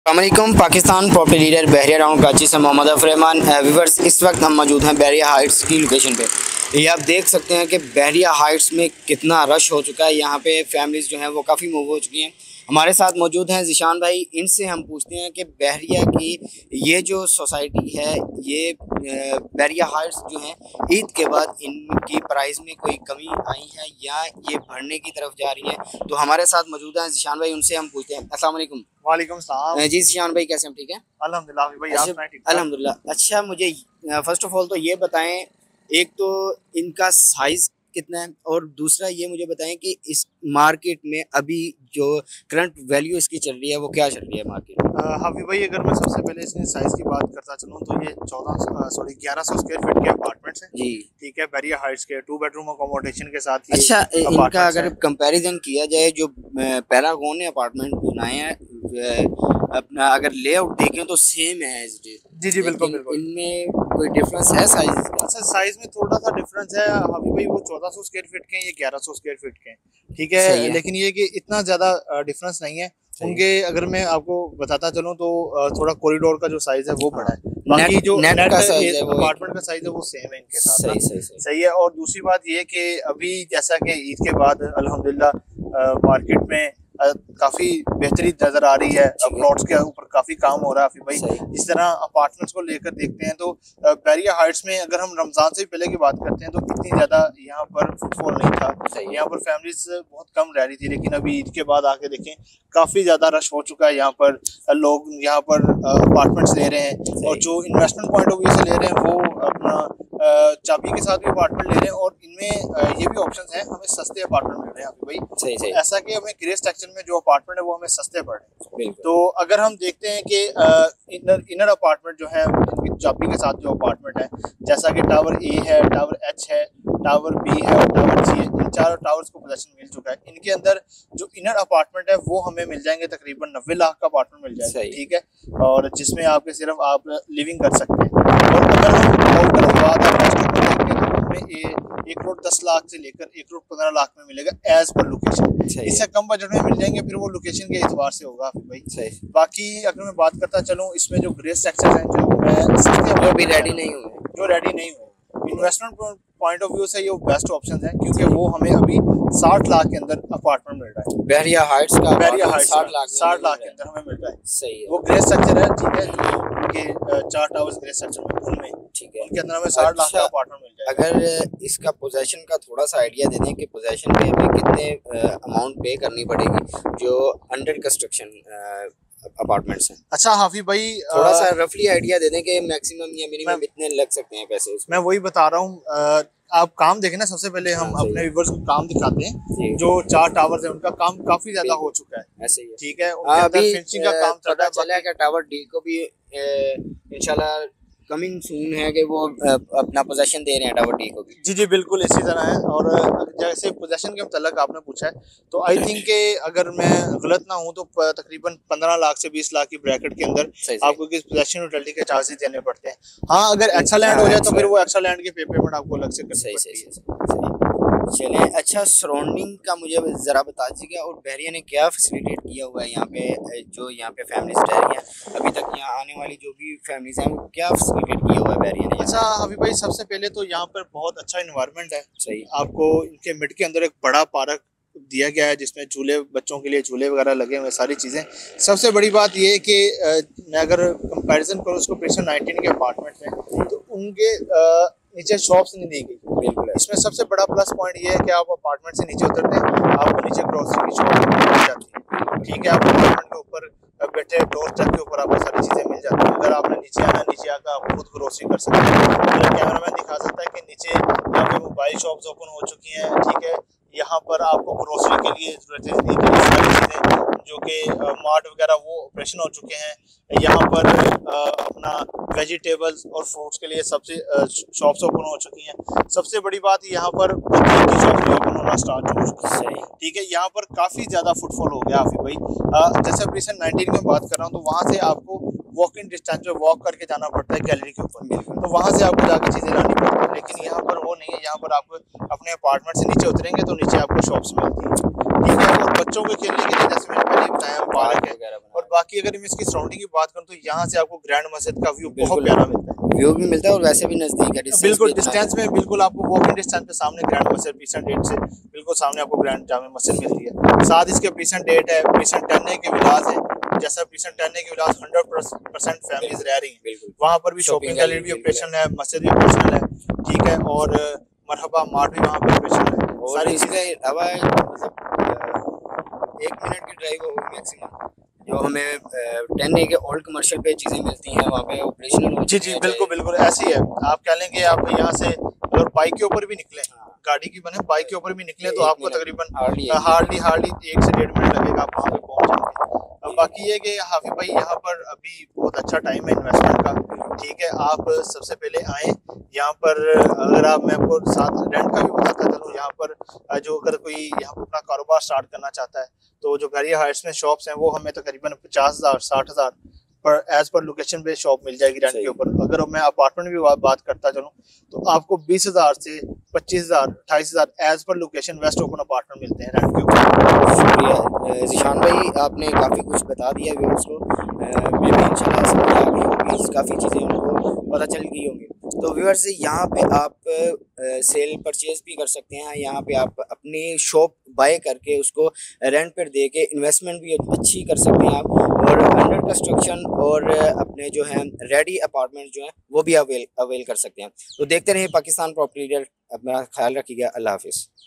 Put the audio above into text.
अस्सलामुअलैकुम। Pakistan property leader Bahria town Karachi से Mohammad Rahman viewers, इस वक्त हम मौजूद हैं बहरिया हाइट्स की लोकेशन पे। ये आप देख सकते हैं कि बहरिया हाइट्स में कितना रश हो चुका है। यहाँ पे फैमिलीज़ जो हैं वो काफ़ी मूव हो चुकी हैं। हमारे साथ मौजूद हैं ज़ीशान भाई। इनसे हम पूछते हैं कि बहरिया की ये जो सोसाइटी है, ये बहरिया हाइट्स जो है, ईद के बाद इनकी प्राइस में कोई कमी आई है या ये बढ़ने की तरफ जा रही है। तो हमारे साथ मौजूद हैं ज़ीशान भाई, उनसे हम पूछते हैं। अस्सलाम वालेकुम। वालेकुम सलाम। जी ज़ीशान भाई, कैसे हैं? ठीक है अल्हम्दुलिल्लाह भाई, आप सुनाएं? ठीक ठाक? अल्हम्दुलिल्लाह। अच्छा, मुझे फर्स्ट ऑफ ऑल तो ये बताएं, एक तो इनका साइज़ कितना है, और दूसरा ये मुझे बताएं कि इस मार्केट में अभी जो करंट वैल्यू इसकी चल रही है वो क्या चल रही है मार्केट में? हाफिज़ भाई, अगर मैं सबसे पहले इसके साइज़ की बात करता चलूँ तो ये 1100 स्क्वायर फीट के अपार्टमेंट्स हैं जी। ठीक है, बहरिया हाइट्स के 2 बेडरूम अकोमोडेशन के साथ ये अच्छा, इनका अगर कंपैरिजन किया जाए, जो पैरागॉन ने अपार्टमेंट बनाए हैं, अपना अगर लेआउट देखें तो सेम है जी बिल्कुल बिल्कुल। इनमें कोई डिफरेंस है साइज? अच्छा, साइज में थोड़ा सा डिफरेंस है हाफिज़ भाई। वो 1400 स्क्वायर फीट के हैं, ये 1100 स्क्वायर फीट के हैं। ठीक है, लेकिन ये कि इतना ज़्यादा डिफरेंस नहीं है उनके। अगर मैं आपको बताता चलूँ तो थोड़ा कॉरिडोर का जो साइज है वो बड़ा है, बाकी जो नेट का साइज है, अपार्टमेंट का साइज है वो सेम है इनके साथ। सही है। और दूसरी बात ये कि अभी जैसा कि ईद के बाद अल्हम्दुलिल्लाह मार्केट में काफी बेहतरी नजर आ रही है। प्लॉट्स के ऊपर काफी काम हो रहा है भाई। इस तरह अपार्टमेंट्स को लेकर देखते हैं तो बहरिया हाइट्स में अगर हम रमजान से पहले की बात करते हैं तो इतनी ज्यादा यहाँ पर फुटफॉल नहीं था। यहाँ पर फैमिलीज बहुत कम रह रही थी, लेकिन अभी ईद के बाद आके देखें काफी ज्यादा रश हो चुका है। यहाँ पर लोग यहाँ पर अपार्टमेंट्स ले रहे हैं, और जो इन्वेस्टमेंट पॉइंट ऑफ व्यू से ले रहे हैं वो अपना चाबी के साथ भी अपार्टमेंट ले रहे हैं। और इनमें ये भी ऑप्शन है, हमें सस्ते अपार्टमेंट मिल रहे हैं भाई। सही। ऐसा कि हमें ग्रे सेक्शन में जो अपार्टमेंट है वो हमें सस्ते पड़ रहे हैं। तो अगर हम देखते हैं कि इनर अपार्टमेंट जो है, इनकी चाबी के साथ जो अपार्टमेंट है, जैसा कि टावर ए है, टावर एच है, टावर बी है और टावर जी है, इन चारों टावर्स को पोजीशन मिल चुका है। इनके अंदर जो इनर अपार्टमेंट है वो हमें मिल जाएंगे तकरीबन 90 लाख का अपार्टमेंट मिल जाएगा। ठीक है, और जिसमें आपके सिर्फ आप लिविंग कर सकते हैं। और अगर हम आउटर हमें 1 करोड़ 10 लाख से लेकर 1 करोड़ 15 लाख में मिलेगा एज पर लोकेशन। इससे कम बजट में मिल जाएंगे, फिर वो लोकेशन के एतबार से होगा भाई। बाकी अगर मैं बात करता चलूँ, इसमें जो ग्रे सेक्शन है जो अभी रेडी नहीं हुए, इन्वेस्टमेंट पॉइंट ऑफ व्यू से ये बेस्ट ऑप्शन है, क्योंकि वो हमें अभी 60 लाख के अंदर अपार्टमेंट मिल रहा है। बहरिया हाइट्स का 60 लाख के अंदर हमें मिल रहा है। सही है। वो ग्रे स्ट्रक्चर है, ठीक है, उनके 4 टावर्स ग्रे स्ट्रक्चर में उनमें, ठीक है, उनके अंदर हमें 60 लाख का अपार्टमेंट मिल जाएगा। अगर इसका पोजेशन का थोड़ा सा आइडिया दे दें कि पोजेशन पे हमें कितने अमाउंट पे करनी पड़ेगी जो अंडर कंस्ट्रक्शन अपार्टमेंट्स हैं? अच्छा हाफिज़ भाई, थोड़ा सा रफली आइडिया दे दें कि मैक्सिमम या मिनिमम इतने लग सकते हैं पैसे। मैं वही बता रहा हूँ। आप काम देखें ना, सबसे पहले हम अपने व्यूअर्स को काम दिखाते हैं। जो 4 टावर्स हैं उनका काम काफी ज्यादा हो चुका है। ऐसे ही, ठीक है, अभी फिनिशिंग का काम पता चला है कि टावर डी को भी इंशाल्लाह कमिंग सून है कि वो अपना पोजीशन दे रहे हैं टावर डी को भी। जी बिल्कुल इसी तरह है। और जैसे पोजीशन के मतलब आपने पूछा है, तो आई थिंक के अगर मैं गलत ना हूँ तो तकरीबन 15 लाख से 20 लाख की ब्रैकेट के अंदर आपको किस पोजीशन यूटिलिटी के चार्जेस देने पड़ते हैं। हाँ, अगर एक्स्ट्रा लैंड हो जाए तो फिर वो एक्स्ट्रा लैंड के पेमेंट आपको अलग से करनी पड़ती है। चले, अच्छा, सराउंडिंग का मुझे ज़रा बता दीजिए, और बहरिया ने क्या फैसिलिटेट किया हुआ है यहाँ पे, जो यहाँ पे फैमिलीज रह रही हैं अभी तक, यहाँ आने वाली जो भी फैमिलीज हैं वो क्या फैसिलिटेट किया हुआ है बहरिया ने? अच्छा अभी भाई, सबसे पहले तो यहाँ पर बहुत अच्छा इन्वायरमेंट है। सही। आपको इनके मिड के अंदर एक बड़ा पार्क दिया गया है जिसमें झूले, बच्चों के लिए झूले वगैरह लगे हुए, सारी चीज़ें। सबसे बड़ी बात ये है कि मैं अगर कंपैरिजन करूँ उसको प्रेशर 19 के अपार्टमेंट में, तो उनके नीचे शॉप्स नहीं दी गई। बिल्कुल। इसमें सबसे बड़ा प्लस पॉइंट ये है कि आप अपार्टमेंट से नीचे उतरते हैं, आपको नीचे ग्रोसरी की शॉप मिल जाती है। ठीक है, आप अपार्टमेंट के ऊपर बैठे डोर स्टेप के ऊपर आपको सारी चीज़ें मिल जाती हैं। अगर आपने नीचे आना, नीचे आकर आप खुद ग्रोसरी कर सकते हैं। कैमरा मैन दिखा सकता है कि नीचे यहाँ पे मोबाइल शॉप्स ओपन हो चुकी हैं। ठीक है, यहाँ पर आपको ग्रोसरी के लिए सारी चीज़ें जो कि मार्ट वगैरह वो ऑपरेशन हो चुके हैं। यहाँ पर अपना वेजिटेबल्स और फ्रूट्स के लिए सबसे शॉप्स ओपन हो चुकी हैं। सबसे बड़ी बात, यहाँ पर की शॉप भी ओपन होना स्टार्ट हो चुकी है। ठीक है, यहाँ पर काफ़ी ज़्यादा फुटफॉल हो गया हाफिज़ भाई। जैसे अब रिसेंट 19 में बात कर रहा हूँ तो वहाँ से आपको वॉक इन डिस्टेंस पे वॉक करके जाना पड़ता है गैलरी के ऊपर, तो वहाँ से आपको जाके चीज़ें लानी पड़ती है। लेकिन यहाँ पर वो नहीं है, यहाँ पर आप अपने अपार्टमेंट से नीचे उतरेंगे तो नीचे आपको शॉप्स मिलती है, ठीक है। और बच्चों के खेलने के लिए जैसे मैंने पहले बताया पार्क है। और बाकी अगर मैं इसकी सराउंडिंग की बात करूँ तो यहाँ से आपको ग्रैंड मस्जिद का व्यू बहुत प्यारा मिलता है, व्यू भी मिलता है और वैसे भी नजदीक है, बिल्कुल डिस्टेंस में, बिल्कुल आपको वॉकिंग डिस्टेंस पे सामने ग्रैंड मस्जिद पीसेंट डेट से बिल्कुल सामने आपको ग्रैंड जामे मस्जिद मिलती है। साथ इसके पीसेंट डेट है, पीसेंट टर्ने के विलास है, जैसा पीसेंट टर्ने के विलास 100% फैमिलीज रह रही हैं, वहाँ पर भी शॉपिंग गैलरी भी ऑपरेशन है, मस्जिद भी ऑपरेशनल है, ठीक है। और मरहबा मार्ट भी वहाँ पर ऑपरेशनल है। सारी चीज़ें हवा मतलब 1 मिनट की ड्राइव होगी मैक्सिमम, जो हमें 10A के ओल्ड कमर्शियल पे चीज़ें मिलती हैं वहाँ पे ऑपरेशनल। जी जी बिल्कुल बिल्कुल ऐसी है। आप कह लेंगे आप यहाँ से अगर बाइक के ऊपर भी निकले, गाड़ी की बने बाइक के ऊपर भी निकले तो आपको तकरीबन हार्डली 1 से 1.5 मिनट लगेगा, आप वहाँ पे पहुँच जाएंगे। बाकी ये कि हाफिज भाई यहाँ पर अभी बहुत अच्छा टाइम है इन्वेस्टमेंट का, ठीक है। आप सबसे पहले आएँ यहाँ पर, अगर आप, मैं आपको साथ रेंट का भी बताता चलूँ, यहाँ पर जो अगर कोई यहाँ पर अपना कारोबार स्टार्ट करना चाहता है तो जो बहरिया हाइट्स में शॉप्स हैं वो हमें तकरीबन 50,000 60,000 पर एज पर लोकेशन पे शॉप मिल जाएगी रेंट के ऊपर। अगर मैं अपार्टमेंट भी बात करता चलूँ तो आपको 20,000 से 25,000 28,000 as per location waste open apartment मिलते हैं रेंट के ऊपर। शुक्रिया ज़ीशान भाई, आपने काफ़ी कुछ बता दिया व्यूअर्स को। मैं भी इंशाल्लाह समझ आ गई होगी, काफ़ी चीज़ें उनको पता चल गई होंगी। तो व्यूअर्स यहाँ पे आप सेल परचेज भी कर सकते हैं, यहाँ पे आप अपनी शॉप बाय करके उसको रेंट पर दे के इन्वेस्टमेंट भी अच्छी कर सकते हैं आप, और अंडर कंस्ट्रक्शन और अपने जो हैं रेडी अपार्टमेंट जो हैं वो भी अवेल कर सकते हैं। तो देखते रहिए पाकिस्तान प्रॉपर्टी डीलर, अपना ख्याल रखिएगा। अल्लाह हाफिज़।